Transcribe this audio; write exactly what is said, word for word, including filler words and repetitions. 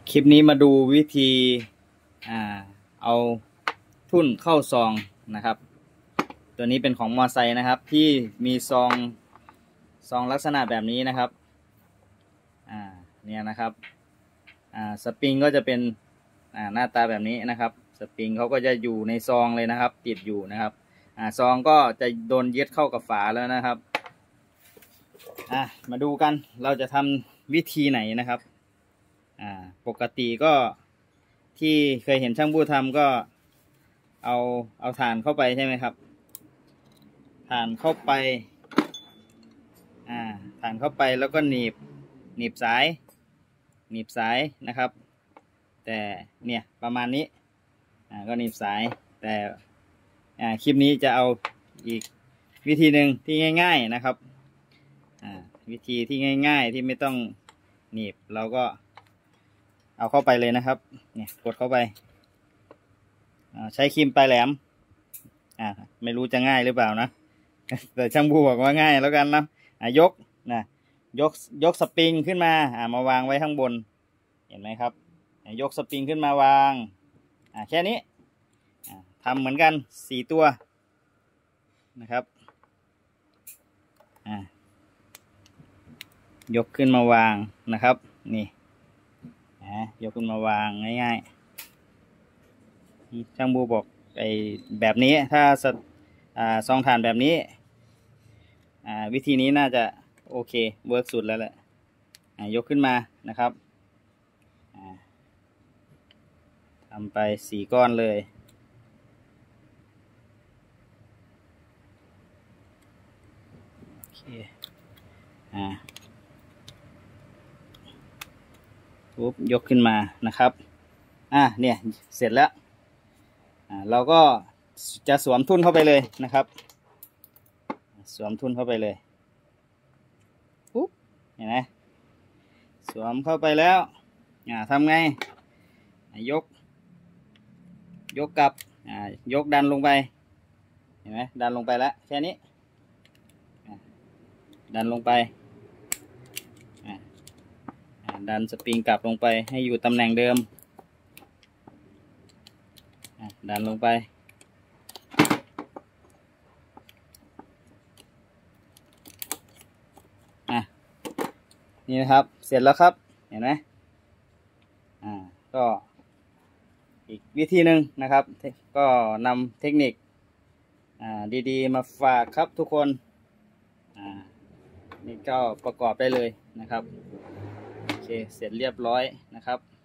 คลิปนี้มาดูวิธีอ่าเอาทุ่นเข้าซองนะครับ ตัวนี้เป็นของมอไซค์นะครับที่มีซองซองลักษณะแบบนี้นะครับอ่าเนี่ยนะครับอ่าสปริงก็จะเป็นอ่าหน้าตาแบบนี้นะครับสปริงเขาก็จะอยู่ในซองเลยนะครับติดอยู่นะครับอ่าซองก็จะโดนยึดเข้ากับฝาแล้วนะครับอ่ามาดูกันเราจะทำวิธีไหนนะครับอ่าปกติก็ที่เคยเห็นช่างบู้ทำก็เอาเอาถ่านเข้าไปใช่ไหมครับถ่านเข้าไปอ่าถ่านเข้าไปแล้วก็หนีบหนีบสายหนีบสายนะครับแต่เนี่ยประมาณนี้อ่าก็หนีบสายแต่อ่าคลิปนี้จะเอาอีกวิธีหนึ่งที่ง่ายๆนะครับอ่าวิธีที่ง่ายๆที่ไม่ต้องหนีบเราก็เอาเข้าไปเลยนะครับเนี่ยกดเข้าไปใช้ครีมปลายแหลมอ่าไม่รู้จะง่ายหรือเปล่านะแต่ช่างบูบอกว่าง่ายแล้วกันนะอ่ายกนะยกยกสปริงขึ้นมาอ่ามาวางไว้ข้างบนเห็นไหมครับยกสปริงขึ้นมาวางอ่าแค่นี้อ่าทำเหมือนกันสี่ตัวนะครับอ่ายกขึ้นมาวางนะครับนี่ยกขึ้นมาวางง่ายๆช่างบูบอกไอ้แบบนี้ถ้าซองถ่านแบบนี้วิธีนี้น่าจะโอเคเวิร์กสุดแล้วแหละยกขึ้นมานะครับทำไปสี่ก้อนเลยโอเคอ่าปุ๊บยกขึ้นมานะครับอ่ะเนี่ยเสร็จแล้วอ่าเราก็จะสวมทุ่นเข้าไปเลยนะครับสวมทุ่นเข้าไปเลยปุ๊บเห็นไหมสวมเข้าไปแล้วอ่าทำไงยกยกกลับอ่ายกดันลงไปเห็นไหมดันลงไปแล้วแค่นี้ดันลงไปดันสปริงกลับลงไปให้อยู่ตำแหน่งเดิมดันลงไปอ่ะนี่นะครับเสร็จแล้วครับเห็นไหมอ่าก็อีกวิธีหนึ่งนะครับก็นำเทคนิคอ่าดีๆมาฝากครับทุกคนอ่านี่ก็ประกอบได้เลยนะครับโอเคเสร็จเรียบร้อยนะครับ